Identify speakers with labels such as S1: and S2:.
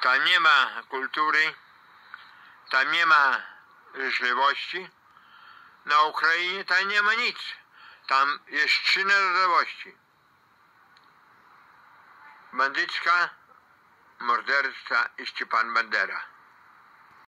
S1: Tam nie ma kultury, tam nie ma życzliwości. Na Ukrainie tam nie ma nic. Tam jest 3 narodowości. Bandycka, morderca i Szczepan Bandera.